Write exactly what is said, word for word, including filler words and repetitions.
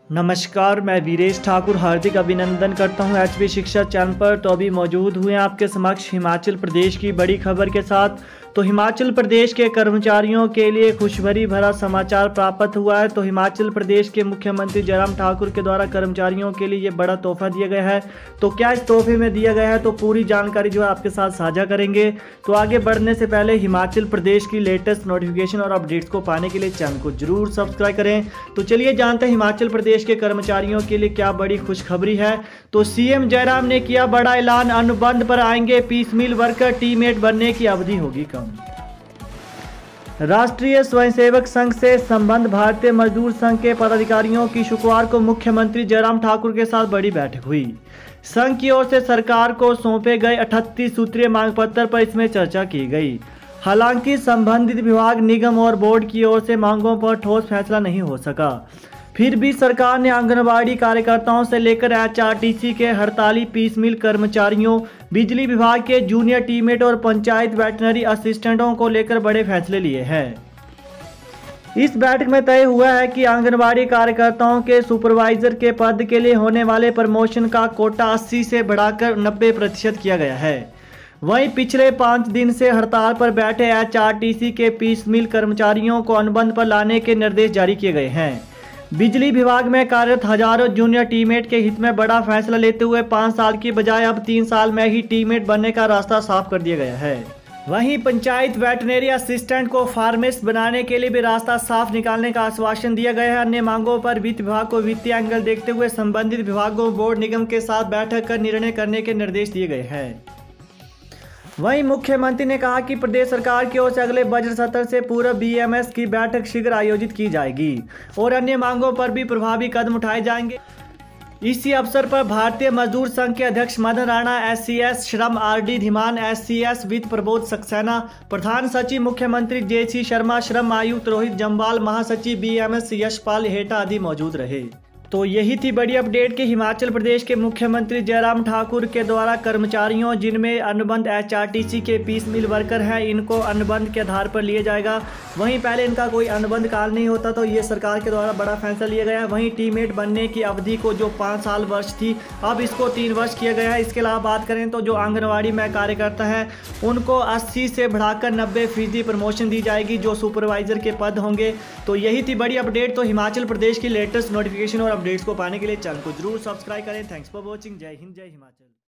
नमस्कार, मैं वीरेश ठाकुर हार्दिक अभिनंदन करता हूं एचपी शिक्षा चैनल पर। तो अभी मौजूद हुए हैं आपके समक्ष हिमाचल प्रदेश की बड़ी खबर के साथ। तो हिमाचल प्रदेश के कर्मचारियों के लिए खुशखबरी भरा समाचार प्राप्त हुआ है। तो हिमाचल प्रदेश के मुख्यमंत्री जयराम ठाकुर के द्वारा कर्मचारियों के लिए ये बड़ा तोहफा दिया गया है। तो क्या इस तोहफे में दिया गया है, तो पूरी जानकारी जो है आपके साथ साझा करेंगे। तो आगे बढ़ने से पहले हिमाचल प्रदेश की लेटेस्ट नोटिफिकेशन और अपडेट्स को पाने के लिए चैनल को जरूर सब्सक्राइब करें। तो चलिए जानते हैं हिमाचल प्रदेश के कर्मचारियों के लिए क्या बड़ी खुशखबरी है। तो सीएम जयराम ने किया बड़ा ऐलान, अनुबंध पर आएंगे पीस मिल वर्कर, टीममेट बनने की अवधि होगी कम। राष्ट्रीय स्वयंसेवक संघ से संबंध भारतीय मजदूर संघ के पदाधिकारियों की शुक्रवार को मुख्यमंत्री जयराम ठाकुर के साथ बड़ी बैठक हुई। संघ की ओर से सरकार को सौंपे गए अठतीस सूत्रीय मांग पत्र पर इसमें चर्चा की गई। हालांकि संबंधित विभाग, निगम और बोर्ड की ओर से मांगों पर ठोस फैसला नहीं हो सका। फिर भी सरकार ने आंगनबाड़ी कार्यकर्ताओं से लेकर एचआरटीसी के हड़ताली पीस मिल कर्मचारियों, बिजली विभाग के जूनियर टीममेट और पंचायत वेटनरी असिस्टेंटों को लेकर बड़े फैसले लिए हैं। इस बैठक में तय हुआ है कि आंगनबाड़ी कार्यकर्ताओं के सुपरवाइजर के पद के लिए होने वाले प्रमोशन का कोटा अस्सी से बढ़ाकर नब्बे प्रतिशत किया गया है। वहीं पिछले पाँच दिन से हड़ताल पर बैठे एचआरटीसी के पीस मिल कर्मचारियों को अनुबंध पर लाने के निर्देश जारी किए गए हैं। बिजली विभाग में कार्यरत हजारों जूनियर टीममेट के हित में बड़ा फैसला लेते हुए पाँच साल की बजाय अब तीन साल में ही टीममेट बनने का रास्ता साफ कर दिया गया है। वहीं पंचायत वेटनरी असिस्टेंट को फार्मिस्ट बनाने के लिए भी रास्ता साफ निकालने का आश्वासन दिया गया है। अन्य मांगों पर वित्त विभाग को वित्तीय एंगल देखते हुए संबंधित विभागों, बोर्ड, निगम के साथ बैठक कर निर्णय करने के निर्देश दिए गए हैं। वहीं मुख्यमंत्री ने कहा कि प्रदेश सरकार की ओर से अगले बजट सत्र से पूर्व बीएमएस की बैठक शीघ्र आयोजित की जाएगी और अन्य मांगों पर भी प्रभावी कदम उठाए जाएंगे। इसी अवसर पर भारतीय मजदूर संघ के अध्यक्ष मदन राणा, एससीएस श्रम आरडी धीमान, एससीएस वित्त प्रबोध सक्सेना, प्रधान सचिव मुख्यमंत्री जेसी शर्मा, श्रम आयुक्त रोहित जम्वाल, महासचिव बीएमएस यशपाल हेटा आदि मौजूद रहे। तो यही थी बड़ी अपडेट कि हिमाचल प्रदेश के मुख्यमंत्री जयराम ठाकुर के द्वारा कर्मचारियों जिनमें अनुबंध एचआरटीसी के पीस मिल वर्कर हैं, इनको अनुबंध के आधार पर लिया जाएगा। वहीं पहले इनका कोई अनुबंध काल नहीं होता, तो ये सरकार के द्वारा बड़ा फैसला लिया गया है। वहीं टीममेट बनने की अवधि को जो पाँच साल वर्ष थी, अब इसको तीन वर्ष किया गया है। इसके अलावा बात करें तो जो आंगनबाड़ी में कार्यकर्ता है उनको अस्सी से बढ़ाकर नब्बे फीसदी प्रमोशन दी जाएगी, जो सुपरवाइजर के पद होंगे। तो यही थी बड़ी अपडेट। तो हिमाचल प्रदेश की लेटेस्ट नोटिफिकेशन और अपडेट्स को पाने के लिए चैनल को जरूर सब्सक्राइब करें। Thanks for watching. जय हिंद, जय हिमाचल।